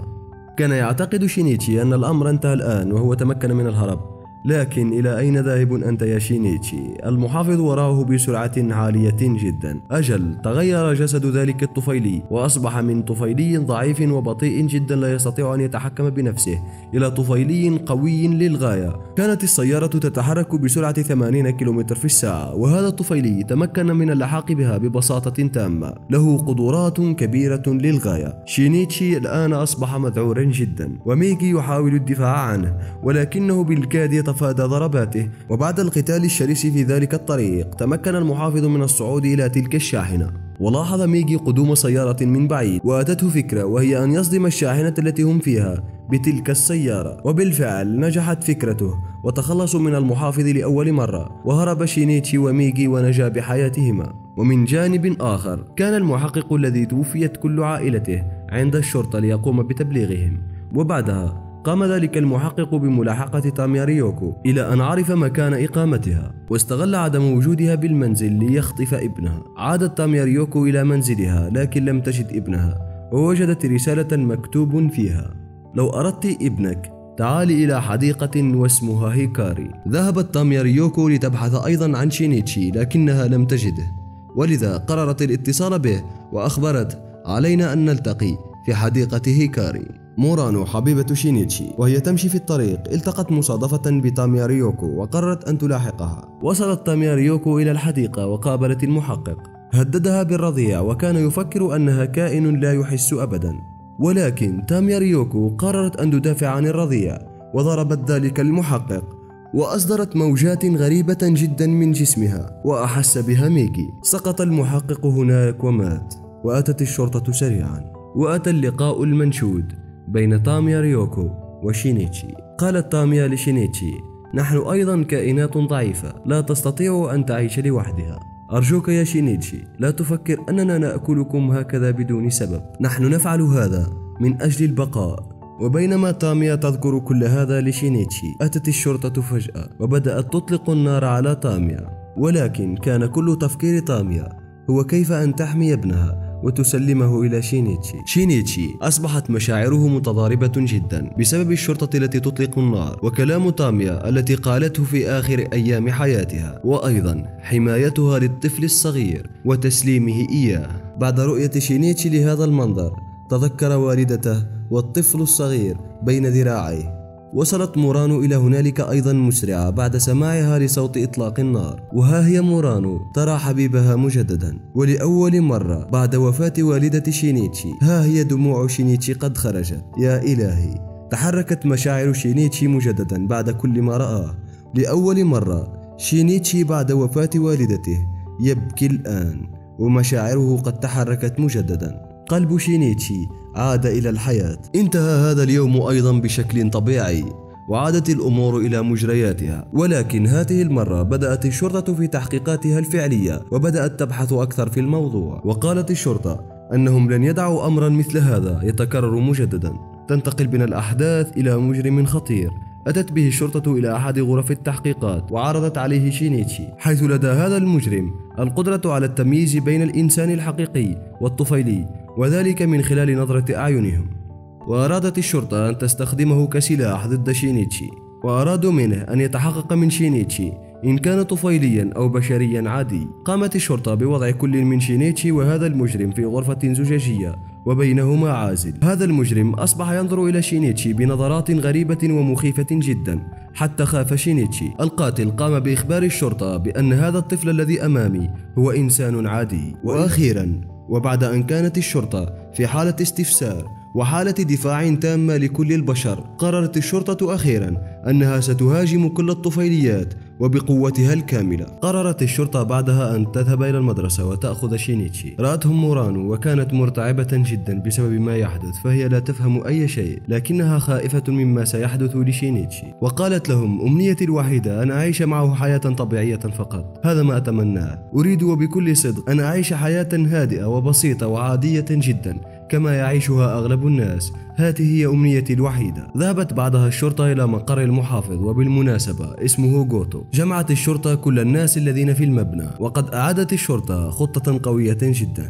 Speaker 1: كان يعتقد شينيتشي أن الأمر انتهى الآن وهو تمكن من الهرب. لكن إلى أين ذاهب أنت يا شينيتشي؟ المحافظ وراءه بسرعة عالية جدا. أجل، تغير جسد ذلك الطفيلي وأصبح من طفيلي ضعيف وبطيء جدا لا يستطيع أن يتحكم بنفسه إلى طفيلي قوي للغاية. كانت السيارة تتحرك بسرعة ثمانين كيلومتر في الساعة، وهذا الطفيلي تمكن من اللحاق بها ببساطة تامة. له قدرات كبيرة للغاية. شينيتشي الآن أصبح مذعورا جدا، وميغي يحاول الدفاع عنه ولكنه بالكاد يتفادى ضرباته. وبعد القتال الشرس في ذلك الطريق تمكن المحافظ من الصعود إلى تلك الشاحنة. ولاحظ ميغي قدوم سيارة من بعيد، وأتته فكرة وهي أن يصدم الشاحنة التي هم فيها بتلك السيارة. وبالفعل نجحت فكرته وتخلصوا من المحافظ لأول مرة، وهرب شينيتشي وميغي ونجا بحياتهما. ومن جانب آخر كان المحقق الذي توفيت كل عائلته عند الشرطة ليقوم بتبليغهم، وبعدها قام ذلك المحقق بملاحقة تاميا ريوكو إلى أن عرف مكان إقامتها، واستغل عدم وجودها بالمنزل ليخطف ابنها. عادت تاميا ريوكو إلى منزلها لكن لم تجد ابنها، ووجدت رسالة مكتوب فيها: لو أردت ابنك تعالي إلى حديقة واسمها هيكاري. ذهبت تاميا ريوكو لتبحث أيضا عن شينيتشي لكنها لم تجده، ولذا قررت الاتصال به وأخبرت: علينا أن نلتقي في حديقة هيكاري. مورانو حبيبة شينيتشي وهي تمشي في الطريق التقت مصادفة بتاميا ريوكو وقررت أن تلاحقها. وصلت تاميا ريوكو إلى الحديقة وقابلت المحقق. هددها بالرضيع وكان يفكر أنها كائن لا يحس أبدا، ولكن تاميا ريوكو قررت أن تدافع عن الرضيع وضربت ذلك المحقق، وأصدرت موجات غريبة جدا من جسمها وأحس بها ميغي. سقط المحقق هناك ومات، وأتت الشرطة سريعا، وأتى اللقاء المنشود بين تاميا ريوكو وشينيتشي. قالت تاميا لشينيتشي: نحن أيضا كائنات ضعيفة لا تستطيع أن تعيش لوحدها. أرجوك يا شينيتشي لا تفكر أننا نأكلكم هكذا بدون سبب، نحن نفعل هذا من أجل البقاء. وبينما تاميا تذكر كل هذا لشينيتشي أتت الشرطة فجأة وبدأت تطلق النار على تاميا، ولكن كان كل تفكير تاميا هو كيف أن تحمي ابنها وتسلمه إلى شينيتشي. شينيتشي أصبحت مشاعره متضاربة جدا بسبب الشرطة التي تطلق النار، وكلام تاميا التي قالته في آخر أيام حياتها، وأيضا حمايتها للطفل الصغير وتسليمه إياه. بعد رؤية شينيتشي لهذا المنظر تذكر والدته والطفل الصغير بين ذراعيه. وصلت مورانو إلى هنالك أيضا مسرعة بعد سماعها لصوت إطلاق النار، وها هي مورانو ترى حبيبها مجددا ولأول مرة بعد وفاة والدة شينيتشي. ها هي دموع شينيتشي قد خرجت. يا إلهي، تحركت مشاعر شينيتشي مجددا بعد كل ما رآه. لأول مرة شينيتشي بعد وفاة والدته يبكي الآن، ومشاعره قد تحركت مجددا. قلب شينيتشي عاد إلى الحياة. انتهى هذا اليوم أيضا بشكل طبيعي، وعادت الأمور إلى مجرياتها، ولكن هذه المرة بدأت الشرطة في تحقيقاتها الفعلية وبدأت تبحث أكثر في الموضوع. وقالت الشرطة أنهم لن يدعوا أمرا مثل هذا يتكرر مجددا. تنتقل بنا الأحداث إلى مجرم خطير. أتت به الشرطة إلى أحد غرف التحقيقات وعرضت عليه شينيتشي، حيث لدى هذا المجرم القدرة على التمييز بين الإنسان الحقيقي والطفيلي، وذلك من خلال نظرة أعينهم. وأرادت الشرطة أن تستخدمه كسلاح ضد شينيتشي، وأرادوا منه أن يتحقق من شينيتشي إن كان طفيليا أو بشريا عادي. قامت الشرطة بوضع كل من شينيتشي وهذا المجرم في غرفة زجاجية وبينهما عازل. هذا المجرم أصبح ينظر إلى شينيتشي بنظرات غريبة ومخيفة جدا حتى خاف شينيتشي. القاتل قام بإخبار الشرطة بأن هذا الطفل الذي أمامي هو إنسان عادي. وأخيرا، وبعد أن كانت الشرطة في حالة استفسار وحالة دفاع تامة لكل البشر، قررت الشرطة أخيرا أنها ستهاجم كل الطفيليات وبقوتها الكاملة. قررت الشرطة بعدها أن تذهب إلى المدرسة وتأخذ شينيتشي. رأتهم مورانو وكانت مرتعبة جدا بسبب ما يحدث، فهي لا تفهم أي شيء لكنها خائفة مما سيحدث لشينيتشي. وقالت لهم: أمنيتي الوحيدة أن أعيش معه حياة طبيعية فقط، هذا ما أتمناه. أريد وبكل صدق أن أعيش حياة هادئة وبسيطة وعادية جدا كما يعيشها أغلب الناس، هذه هي أمنيتي الوحيدة. ذهبت بعدها الشرطة إلى مقر المحافظ، وبالمناسبة اسمه غوتو. جمعت الشرطة كل الناس الذين في المبنى، وقد أعادت الشرطة خطة قوية جدا.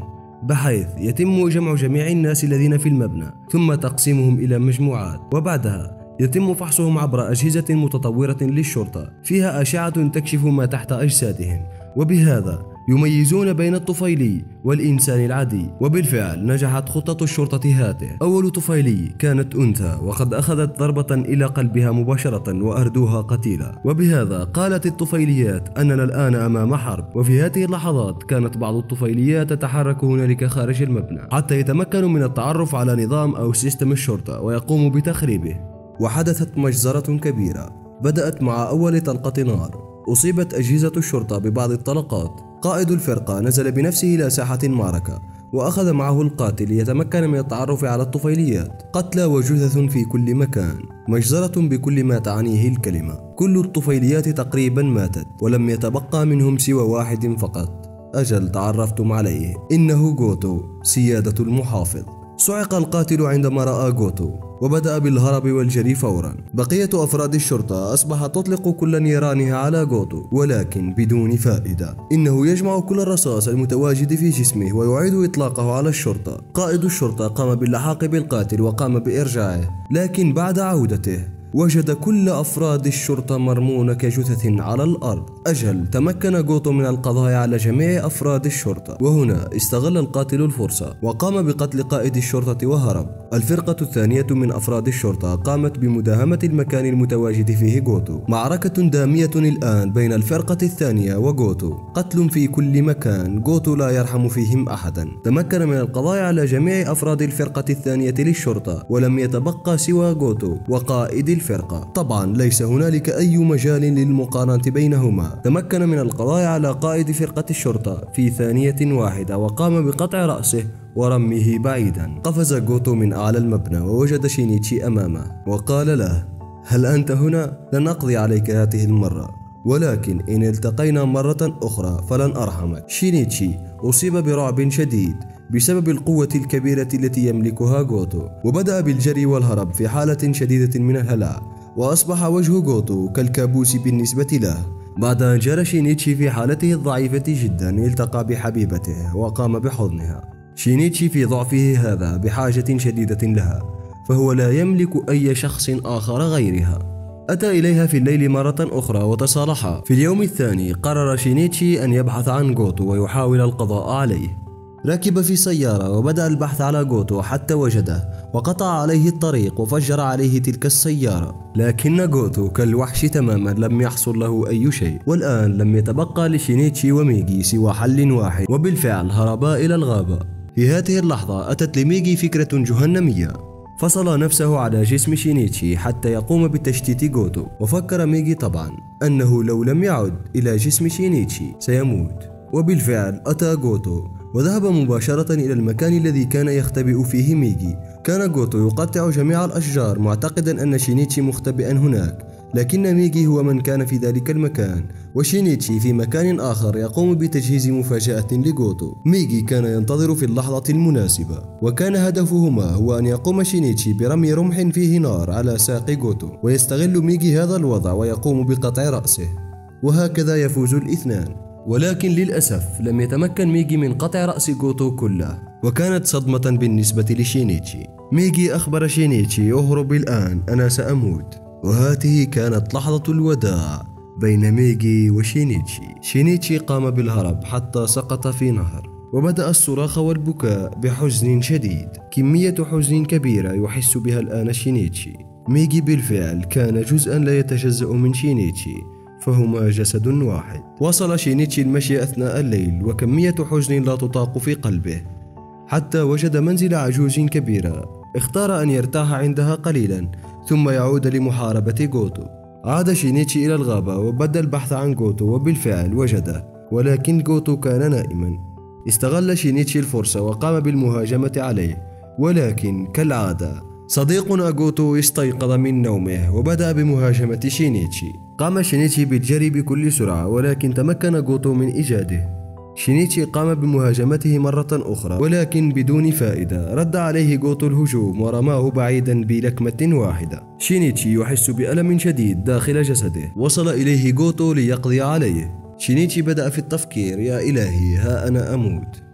Speaker 1: بحيث يتم جمع جميع الناس الذين في المبنى ثم تقسيمهم إلى مجموعات، وبعدها يتم فحصهم عبر أجهزة متطورة للشرطة فيها أشعة تكشف ما تحت أجسادهم، وبهذا يميزون بين الطفيلي والإنسان العادي. وبالفعل نجحت خطة الشرطة هاته. أول طفيلي كانت أنثى وقد أخذت ضربة إلى قلبها مباشرة وأردوها قتيلة، وبهذا قالت الطفيليات أننا الآن أمام حرب. وفي هذه اللحظات كانت بعض الطفيليات تتحرك هنالك خارج المبنى حتى يتمكنوا من التعرف على نظام أو سيستم الشرطة ويقوموا بتخريبه. وحدثت مجزرة كبيرة بدأت مع أول طلقة نار. أصيبت أجهزة الشرطة ببعض الطلقات. قائد الفرقة نزل بنفسه إلى ساحة المعركة وأخذ معه القاتل ليتمكن من التعرف على الطفيليات. قتلى وجثث في كل مكان، مجزرة بكل ما تعنيه الكلمة. كل الطفيليات تقريبا ماتت ولم يتبقى منهم سوى واحد فقط. أجل تعرفتم عليه، إنه غوتو سيادة المحافظ. صعق القاتل عندما رأى غوتو وبدأ بالهرب والجري فورا. بقية أفراد الشرطة أصبحت تطلق كل نيرانها على غوتو ولكن بدون فائدة. إنه يجمع كل الرصاص المتواجد في جسمه ويعيد إطلاقه على الشرطة. قائد الشرطة قام باللحاق بالقاتل وقام بإرجاعه، لكن بعد عودته وجد كل أفراد الشرطة مرمون كجثث على الأرض. أجل تمكن غوتو من القضاء على جميع أفراد الشرطة، وهنا استغل القاتل الفرصة وقام بقتل قائد الشرطة وهرب. الفرقة الثانية من أفراد الشرطة قامت بمداهمة المكان المتواجد فيه غوتو. معركة دامية الآن بين الفرقة الثانية وغوتو، قتل في كل مكان، غوتو لا يرحم فيهم أحدا. تمكن من القضاء على جميع أفراد الفرقة الثانية للشرطة ولم يتبقى سوى غوتو وقائد الفرقة. طبعا ليس هنالك أي مجال للمقارنة بينهما. تمكن من القضاء على قائد فرقة الشرطة في ثانية واحدة وقام بقطع رأسه ورميه بعيدا. قفز غوتو من أعلى المبنى ووجد شينيتشي أمامه وقال له: هل أنت هنا؟ لن أقضي عليك هذه المرة، ولكن إن التقينا مرة أخرى فلن أرحمك. شينيتشي أصيب برعب شديد بسبب القوة الكبيرة التي يملكها غوتو، وبدأ بالجري والهرب في حالة شديدة من الهلع، وأصبح وجه غوتو كالكابوس بالنسبة له. بعد أن جرى شينيتشي في حالته الضعيفة جدا التقى بحبيبته وقام بحضنها. شينيتشي في ضعفه هذا بحاجة شديدة لها، فهو لا يملك أي شخص آخر غيرها. أتى إليها في الليل مرة أخرى وتصالحا. في اليوم الثاني قرر شينيتشي أن يبحث عن غوتو ويحاول القضاء عليه. ركب في سيارة وبدأ البحث على غوتو حتى وجده وقطع عليه الطريق وفجر عليه تلك السيارة، لكن غوتو كالوحش تماما لم يحصل له أي شيء. والآن لم يتبقى لشينيتشي وميجي سوى حل واحد، وبالفعل هربا إلى الغابة. في هذه اللحظة أتت لميجي فكرة جهنمية. فصل نفسه على جسم شينيتشي حتى يقوم بتشتيت غوتو، وفكر ميجي طبعا أنه لو لم يعد إلى جسم شينيتشي سيموت. وبالفعل أتى غوتو وذهب مباشرة إلى المكان الذي كان يختبئ فيه ميجي. كان غوتو يقطع جميع الأشجار معتقدا أن شينيتشي مختبئا هناك، لكن ميجي هو من كان في ذلك المكان، وشينيتشي في مكان آخر يقوم بتجهيز مفاجأة لغوتو. ميجي كان ينتظر في اللحظة المناسبة، وكان هدفهما هو أن يقوم شينيتشي برمي رمح فيه نار على ساق غوتو، ويستغل ميجي هذا الوضع ويقوم بقطع رأسه، وهكذا يفوز الاثنان. ولكن للأسف لم يتمكن ميجي من قطع رأس غوتو كله، وكانت صدمة بالنسبة لشينيتشي. ميجي أخبر شينيتشي: اهرب الآن، أنا سأموت. وهذه كانت لحظة الوداع بين ميجي وشينيتشي. شينيتشي قام بالهرب حتى سقط في نهر، وبدأ الصراخ والبكاء بحزن شديد، كمية حزن كبيرة يحس بها الآن شينيتشي. ميجي بالفعل كان جزءا لا يتجزأ من شينيتشي، فهما جسد واحد. وصل شينيتشي المشي أثناء الليل وكمية حزن لا تطاق في قلبه، حتى وجد منزل عجوز كبيرة. اختار أن يرتاح عندها قليلا ثم يعود لمحاربة غوتو. عاد شينيتشي إلى الغابة وبدأ البحث عن غوتو، وبالفعل وجده، ولكن غوتو كان نائما. استغل شينيتشي الفرصة وقام بالمهاجمة عليه، ولكن كالعادة صديقنا غوتو استيقظ من نومه وبدأ بمهاجمة شينيتشي. قام شينيتشي بالجري بكل سرعة، ولكن تمكن غوتو من إيجاده. شينيتشي قام بمهاجمته مرة أخرى ولكن بدون فائدة. رد عليه غوتو الهجوم ورماه بعيدا بلكمة واحدة. شينيتشي يحس بألم شديد داخل جسده. وصل إليه غوتو ليقضي عليه. شينيتشي بدأ في التفكير: يا إلهي، ها أنا أموت.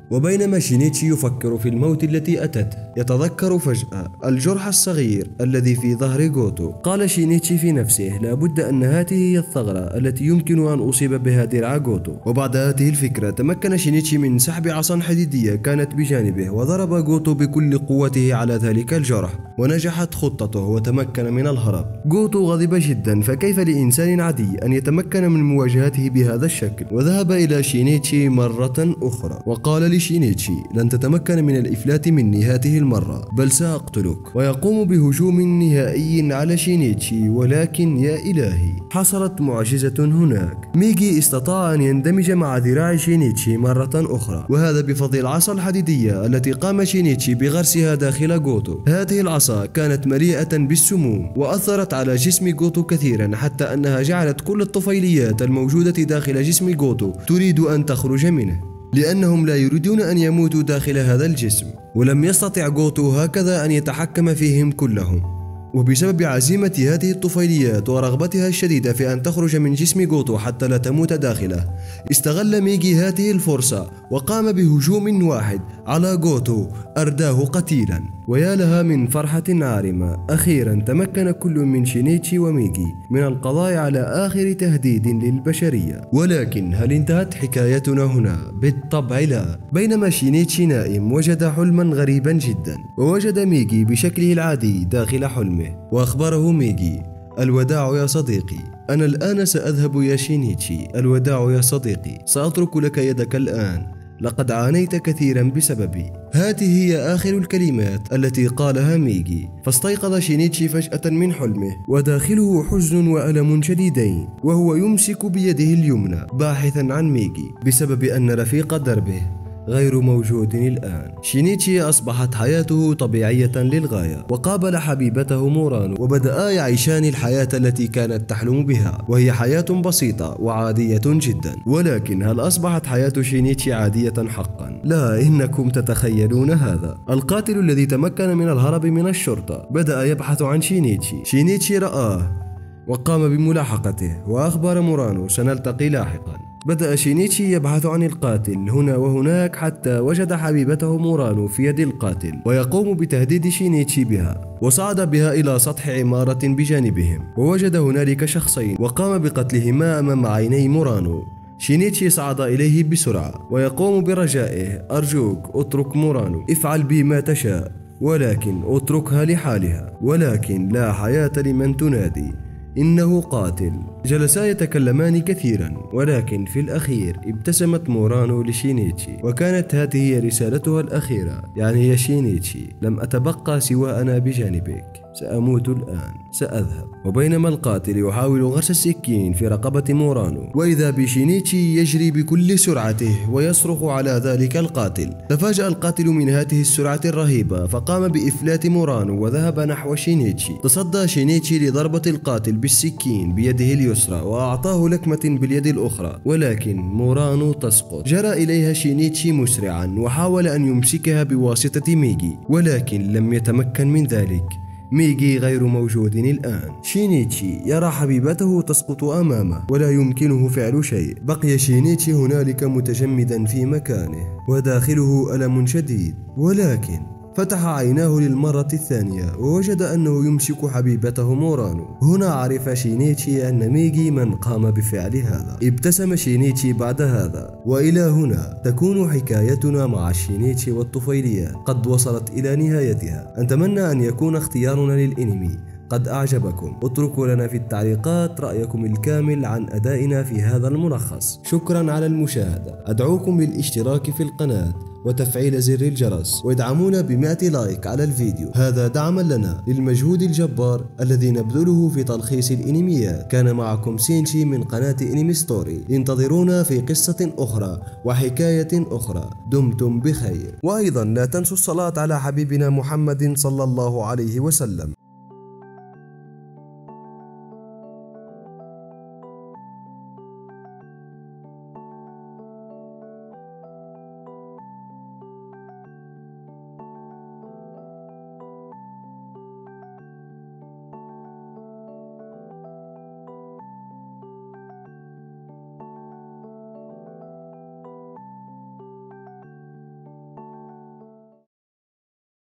Speaker 1: وبينما شينيتشي يفكر في الموت التي أتته يتذكر فجأة الجرح الصغير الذي في ظهر غوتو. قال شينيتشي في نفسه لابد أن هذه هي الثغرة التي يمكن أن أصيب بها درع غوتو. وبعد هذه الفكرة تمكن شينيتشي من سحب عصا حديدية كانت بجانبه وضرب غوتو بكل قوته على ذلك الجرح، ونجحت خطته وتمكن من الهرب. غوتو غضب جدا، فكيف لإنسان عادي أن يتمكن من مواجهته بهذا الشكل؟ وذهب إلى شينيتشي مرة أخرى وقال لشينيتشي لن تتمكن من الإفلات مني هذه المرة، بل سأقتلك. ويقوم بهجوم نهائي على شينيتشي، ولكن يا إلهي حصلت معجزة هناك. ميجي استطاع أن يندمج مع ذراع شينيتشي مرة أخرى، وهذا بفضل العصا الحديدية التي قام شينيتشي بغرسها داخل غوتو. هذه العصا كانت مليئة بالسموم وأثرت على جسم غوتو كثيرا، حتى أنها جعلت كل الطفيليات الموجودة داخل جسم غوتو تريد أن تخرج منه، لأنهم لا يريدون أن يموتوا داخل هذا الجسم. ولم يستطع غوتو هكذا أن يتحكم فيهم كلهم، وبسبب عزيمة هذه الطفيليات ورغبتها الشديدة في أن تخرج من جسم غوتو حتى لا تموت داخله، استغل ميجي هذه الفرصة وقام بهجوم واحد على غوتو أرداه قتيلا. ويا لها من فرحة عارمة، أخيرا تمكن كل من شينيتشي وميجي من القضاء على آخر تهديد للبشرية. ولكن هل انتهت حكايتنا هنا؟ بالطبع لا. بينما شينيتشي نائم وجد حلما غريبا جدا، ووجد ميجي بشكله العادي داخل حلمه، وأخبره ميجي: الوداع يا صديقي، أنا الآن سأذهب يا شينيتشي، الوداع يا صديقي، سأترك لك يدك الآن، لقد عانيت كثيرا بسببي. هذه هي آخر الكلمات التي قالها ميجي. فاستيقظ شينيتشي فجأة من حلمه وداخله حزن وألم شديدين، وهو يمسك بيده اليمنى باحثا عن ميجي بسبب أن رفيق دربه غير موجود الآن. شينيتشي أصبحت حياته طبيعية للغاية، وقابل حبيبته مورانو، وبدأا يعيشان الحياة التي كانت تحلم بها، وهي حياة بسيطة وعادية جدا. ولكن هل أصبحت حياة شينيتشي عادية حقا؟ لا، إنكم تتخيلون هذا. القاتل الذي تمكن من الهرب من الشرطة بدأ يبحث عن شينيتشي. شينيتشي رآه وقام بملاحقته، وأخبر مورانو: سنلتقي لاحقا. بدأ شينيتشي يبحث عن القاتل هنا وهناك حتى وجد حبيبته مورانو في يد القاتل، ويقوم بتهديد شينيتشي بها، وصعد بها إلى سطح عمارة بجانبهم، ووجد هنالك شخصين وقام بقتلهما أمام عيني مورانو. شينيتشي صعد إليه بسرعة ويقوم برجائه: أرجوك اترك مورانو، افعل بي ما تشاء، ولكن اتركها لحالها، ولكن لا حياة لمن تنادي، إنه قاتل. جلسا يتكلمان كثيرا، ولكن في الأخير ابتسمت مورانو لشينيتشي، وكانت هذه هي رسالتها الأخيرة: يعني يا شينيتشي، لم أتبقى سوى أنا بجانبك، سأموت الآن، سأذهب. وبينما القاتل يحاول غرس السكين في رقبة مورانو، وإذا بشينيتشي يجري بكل سرعته ويصرخ على ذلك القاتل. تفاجأ القاتل من هذه السرعة الرهيبة، فقام بإفلات مورانو وذهب نحو شينيتشي. تصدى شينيتشي لضربة القاتل بالسكين بيده اليسرى، وأعطاه لكمة باليد الأخرى، ولكن مورانو تسقط. جرى إليها شينيتشي مسرعا وحاول أن يمسكها بواسطة ميجي، ولكن لم يتمكن من ذلك. ميجي غير موجود الآن. شينيتشي يرى حبيبته تسقط أمامه ولا يمكنه فعل شيء. بقي شينيتشي هنالك متجمدا في مكانه وداخله ألم شديد، ولكن فتح عيناه للمرة الثانية ووجد أنه يمسك حبيبته مورانو. هنا عرف شينيتشي أن ميجي من قام بفعل هذا. ابتسم شينيتشي بعد هذا. وإلى هنا تكون حكايتنا مع شينيتشي والطفيليات قد وصلت إلى نهايتها. أتمنى أن يكون اختيارنا للإنمي قد أعجبكم. اتركوا لنا في التعليقات رأيكم الكامل عن أدائنا في هذا الملخص. شكرا على المشاهدة. أدعوكم للاشتراك في القناة وتفعيل زر الجرس، وادعمونا بمئة لايك على الفيديو، هذا دعما لنا للمجهود الجبار الذي نبذله في تلخيص الانميات. كان معكم سينشي من قناة انمي ستوري. انتظرونا في قصة أخرى وحكاية أخرى. دمتم بخير، وأيضا لا تنسوا الصلاة على حبيبنا محمد صلى الله عليه وسلم.